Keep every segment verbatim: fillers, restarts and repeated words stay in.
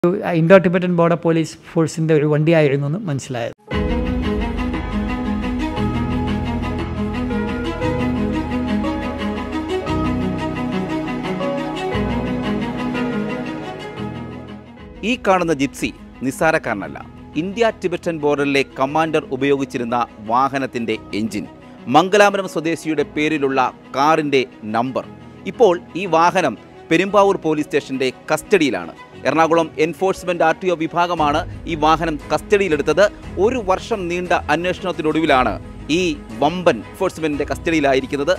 Indo Tibetan border police ഫോഴ്സിൻ്റെ ഒരു വണ്ടിയായിരുന്നു എന്ന് മനസ്സിലായത്. ഈ കാണുന്ന ജിപ്സി നിസ്സാരക്കാരനല്ല. ഇന്ത്യ ടിബറ്റൻ ബോർഡറിലെ കമാൻഡർ ഉപയോഗിച്ചിരുന്ന വാഹനത്തിൻ്റെ എഞ്ചിൻ, മംഗലാപുരം സ്വദേശിയുടെ പേരിലുള്ള കാറിൻ്റെ നമ്പർ. ഇപ്പോൾ ഈ വാഹനം പെരുമ്പാവൂർ പോലീസ് സ്റ്റേഷൻ്റെ കസ്റ്റഡിയിലാണ്. Ernakulam enforcement R T O വിഭാഗമാണ് ഈ വാഹനം കസ്റ്റഡിയിലെടുത്തത്. ഒരു വർഷം നീണ്ട അന്വേഷണത്തിനൊടുവിലാണ് ഈ വമ്പൻ എൻഫോഴ്സ്മെൻറ്റിൻ്റെ കസ്റ്റഡിയിലായിരിക്കുന്നത്.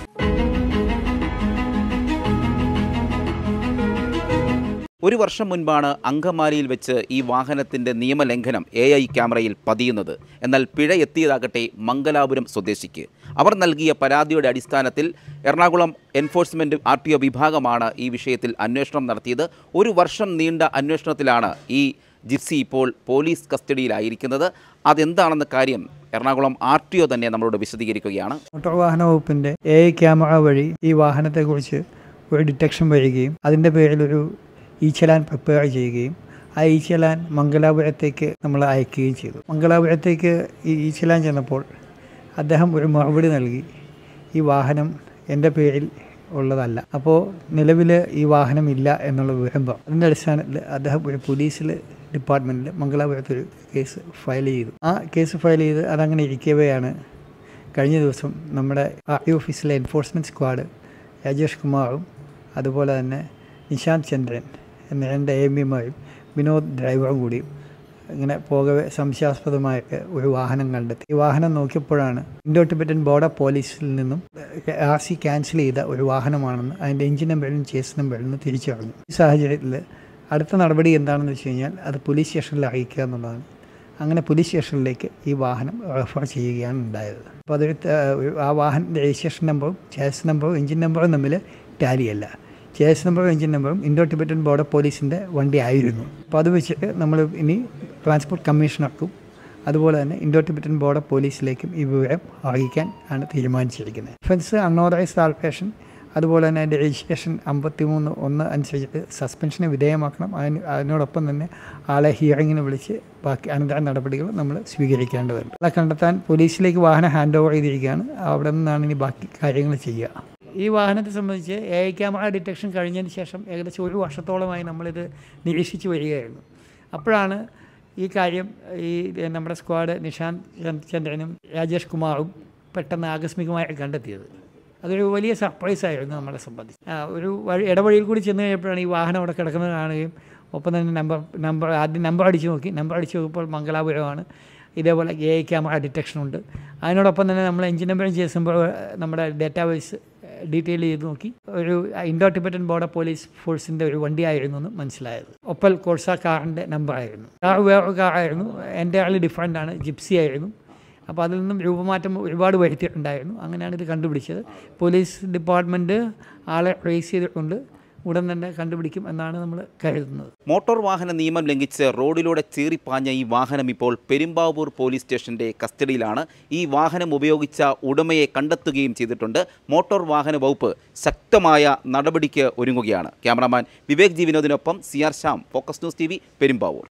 ഒരു വർഷം മുൻപാണ് അങ്കമാലിയിൽ വെച്ച് ഈ വാഹനത്തിൻ്റെ നിയമലംഘനം എ ഐ ക്യാമറയിൽ പതിയുന്നത്. എന്നാൽ പിഴ എത്തിയതാകട്ടെ മംഗലാപുരം സ്വദേശിക്ക്. അവർ നൽകിയ പരാതിയുടെ അടിസ്ഥാനത്തിൽ Ernakulam enforcement R T O വിഭാഗമാണ് ഈ വിഷയത്തിൽ അന്വേഷണം നടത്തിയത്. ഒരു വർഷം നീണ്ട അന്വേഷണത്തിലാണ് ഈ ജിപ്സി ഇപ്പോൾ പോലീസ് കസ്റ്റഡിയിലായിരിക്കുന്നത്. അതെന്താണെന്ന കാര്യം എറണാകുളം ആർ ടി ഒ തന്നെ നമ്മളോട് വിശദീകരിക്കുകയാണ്. മോട്ടോർ വാഹന വകുപ്പിൻ്റെ എ ഐ ക്യാമറ വഴി ഈ വാഹനത്തെക്കുറിച്ച് ഒരു ഡിറ്റക്ഷൻ വരികയും അതിൻ്റെ പേരിലൊരു ഈ ചലാൻ പ്രിപ്പയർ ചെയ്യുകയും ആ ഈ ചലാൻ മംഗലാപുരത്തേക്ക് നമ്മൾ അയക്കുകയും ചെയ്തു. മംഗലാപുരത്തേക്ക് ഈ ഈ ചലാൻ ചെന്നപ്പോൾ അദ്ദേഹം ഒരു മറുപടി നൽകി, ഈ വാഹനം എൻ്റെ പേരിൽ ഉള്ളതല്ല, അപ്പോൾ നിലവിൽ ഈ വാഹനം ഇല്ല എന്നുള്ള വിവരം പറഞ്ഞു. അതിൻ്റെ അടിസ്ഥാനത്തിൽ അദ്ദേഹം ഒരു പോലീസിൽ ഡിപ്പാർട്ട്മെൻറ്റിൽ മംഗലാപുരത്തൊരു കേസ് ഫയൽ ചെയ്തു. ആ കേസ് ഫയൽ ചെയ്ത് അതങ്ങനെ ഇരിക്കവെയാണ് കഴിഞ്ഞ ദിവസം നമ്മുടെ ആർ ടി ഓഫീസിലെ എൻഫോഴ്സ്മെൻറ്റ് സ്ക്വാഡ് രാജേഷ് കുമാറും അതുപോലെ തന്നെ നിശാന്ത് ചന്ദ്രൻ എന്ന രണ്ട് എം പിമാരും വിനോദ് ഡ്രൈവറും കൂടി ഇങ്ങനെ പോകവെ സംശയാസ്പദമായിട്ട് ഒരു വാഹനം കണ്ടെത്തി. ഈ വാഹനം നോക്കിയപ്പോഴാണ് ഇൻഡോ ടിബറ്റൻ ബോർഡർ പോലീസിൽ നിന്നും ആർ സി ക്യാൻസൽ ചെയ്ത ഒരു വാഹനമാണെന്ന് അതിൻ്റെ എഞ്ചിൻ നമ്പറിലും ചേസ് നമ്പറിൽ നിന്ന് തിരിച്ചറിഞ്ഞു. ഈ സാഹചര്യത്തിൽ അടുത്ത നടപടി എന്താണെന്ന് വെച്ച് കഴിഞ്ഞാൽ അത് പോലീസ് സ്റ്റേഷനിൽ അറിയിക്കുക എന്നുള്ളതാണ്. അങ്ങനെ പോലീസ് സ്റ്റേഷനിലേക്ക് ഈ വാഹനം റെഫർ ചെയ്യുകയാണ് ഉണ്ടായത്. അപ്പോൾ അതൊരു ആ വാഹനത്തിൻ്റെ രജിസ്ട്രേഷൻ നമ്പറും ചേസ് നമ്പറും എഞ്ചിൻ നമ്പറും തമ്മിൽ ടാലിയല്ല. ചേസ് നമ്പറും എഞ്ചിൻ നമ്പറും ഇൻഡോ ടിബറ്റൻ ബോർഡർ പോലീസിൻ്റെ വണ്ടി ആയിരുന്നു. അപ്പോൾ അത് വെച്ചിട്ട് നമ്മൾ ഇനി ട്രാൻസ്പോർട്ട് കമ്മീഷണർക്കും അതുപോലെ തന്നെ ഇൻഡോ ടിബറ്റൻ ബോർഡർ പോലീസിലേക്കും ഈ വിവരം അറിയിക്കാൻ ആണ് തീരുമാനിച്ചിരിക്കുന്നത്. ഒഫൻസ് അൺഓതറൈസ്ഡ് ആൾട്ടറേഷൻ, അതുപോലെ തന്നെ അതിൻ്റെ രജിസ്ട്രേഷൻ അമ്പത്തി മൂന്ന് ഒന്ന് അനുസരിച്ചിട്ട് സസ്പെൻഷന് വിധേയമാക്കണം. അതിന് അതിനോടൊപ്പം തന്നെ ആളെ ഹിയറിങ്ങിന് വിളിച്ച് ബാക്കി അനന്തര നടപടികൾ നമ്മൾ സ്വീകരിക്കേണ്ടതുണ്ട്. ആളെ കണ്ടെത്താൻ പോലീസിലേക്ക് വാഹനം ഹാൻഡ് ഓവർ ചെയ്തിരിക്കുകയാണ്. അവിടെ നിന്നാണ് ഇനി ബാക്കി കാര്യങ്ങൾ ചെയ്യുക. ഈ വാഹനത്തെ സംബന്ധിച്ച് എ ഐ ക്യാമറ ഡിറ്റക്ഷൻ കഴിഞ്ഞതിന് ശേഷം ഏകദേശം ഒരു വർഷത്തോളമായി നമ്മളിത് നിരീക്ഷിച്ച് വരികയായിരുന്നു. അപ്പോഴാണ് ഈ കാര്യം ഈ നമ്മുടെ സ്ക്വാഡ് നിശാന്ത് ചന്ദ്രനും രാജേഷ് കുമാറും പെട്ടെന്ന് ആകസ്മികമായി കണ്ടെത്തിയത്. അതൊരു വലിയ സർപ്രൈസായിരുന്നു നമ്മളെ സംബന്ധിച്ച്. ഒരു വഴി ഇടവഴിയിൽ കൂടി ചെന്ന് കഴിഞ്ഞപ്പോഴാണ് ഈ വാഹനം അവിടെ കിടക്കുന്നത് കാണുകയും ഒപ്പം തന്നെ നമ്പർ നമ്പർ ആദ്യം നമ്പർ അടിച്ച് നോക്കി. നമ്പർ അടിച്ച് നോക്കിയപ്പോൾ മംഗലാപുരമാണ്. ഇതേപോലെ എ ഐ ക്യാമറ ഡിറ്റക്ഷനുണ്ട്. അതിനോടൊപ്പം തന്നെ നമ്മൾ എഞ്ചിൻ നമ്പറും ചേസ് നമ്പറും നമ്മുടെ ഡേറ്റാബേസ് ഡീറ്റെയിൽ ചെയ്ത് നോക്കി. ഒരു ഇൻഡോ ടിബറ്റൻ ബോർഡർ പോലീസ് ഫോഴ്സിൻ്റെ ഒരു വണ്ടിയായിരുന്നു എന്ന് മനസ്സിലായത്. ഒപ്പൽ കോഴ്സ കാറിൻ്റെ നമ്പറായിരുന്നു. കാർ വേറൊരു കാറായിരുന്നു. എൻ്റെ ആൾ ഡിഫറൻ്റ് ആണ്, ജിപ്സി ആയിരുന്നു. അപ്പോൾ അതിൽ നിന്നും രൂപമാറ്റം ഒരുപാട് വരുത്തിയിട്ടുണ്ടായിരുന്നു. അങ്ങനെയാണ് ഇത് കണ്ടുപിടിച്ചത്. പോലീസ് ഡിപ്പാർട്ട്മെൻറ്റ് ആളെ ട്രേസ് ചെയ്തിട്ടുണ്ട്. ഉടൻ തന്നെ കണ്ടുപിടിക്കും എന്നാണ് നമ്മൾ കരുതുന്നത്. മോട്ടോർ വാഹന നിയമം ലംഘിച്ച് റോഡിലൂടെ ചീറിപ്പാഞ്ഞ ഈ വാഹനം ഇപ്പോൾ പെരുമ്പാവൂർ പോലീസ് സ്റ്റേഷൻ്റെ കസ്റ്റഡിയിലാണ്. ഈ വാഹനം ഉപയോഗിച്ച ഉടമയെ കണ്ടെത്തുകയും ചെയ്തിട്ടുണ്ട്. മോട്ടോർ വാഹന വകുപ്പ് ശക്തമായ നടപടിക്ക് ഒരുങ്ങുകയാണ്. ക്യാമറാമാൻ വിവേക് ജി വിനോദിനൊപ്പം C R Shyam, focus news T V, Perumbavoor.